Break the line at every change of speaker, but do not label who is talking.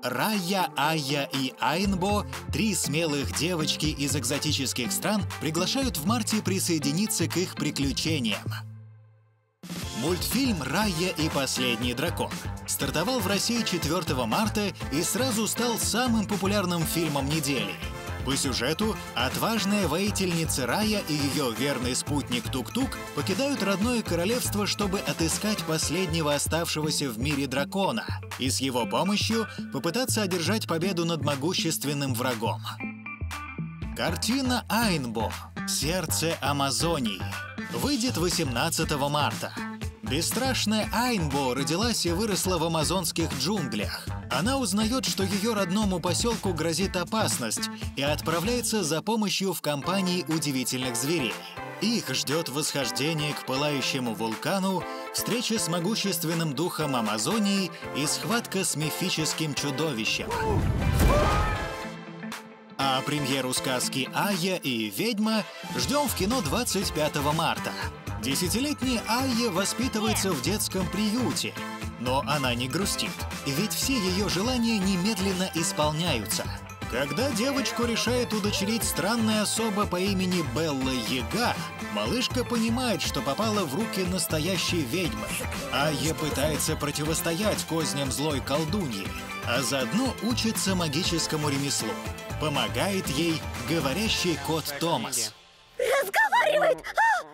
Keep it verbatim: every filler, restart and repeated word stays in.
Рая, Ая и Айнбо, три смелых девочки из экзотических стран, приглашают в марте присоединиться к их приключениям. Мультфильм «Рая и последний дракон» стартовал в России четвёртого марта и сразу стал самым популярным фильмом недели. По сюжету отважная воительница Рая и ее верный спутник Тук-Тук покидают родное королевство, чтобы отыскать последнего оставшегося в мире дракона и с его помощью попытаться одержать победу над могущественным врагом. Картина «Айнбо. Сердце Амазонии» выйдет восемнадцатого марта. Бесстрашная Айнбо родилась и выросла в амазонских джунглях. Она узнает, что ее родному поселку грозит опасность, и отправляется за помощью в компании удивительных зверей. Их ждет восхождение к пылающему вулкану, встреча с могущественным духом Амазонии и схватка с мифическим чудовищем. А премьеру сказки «Ая и ведьма» ждем в кино двадцать пятого марта. Десятилетняя Айя воспитывается в детском приюте, но она не грустит, ведь все ее желания немедленно исполняются. Когда девочку решает удочерить странная особа по имени Белла Яга, малышка понимает, что попала в руки настоящей ведьмы. Айя пытается противостоять козням злой колдуньи, а заодно учится магическому ремеслу. Помогает ей говорящий кот Томас.
Разговаривает! А!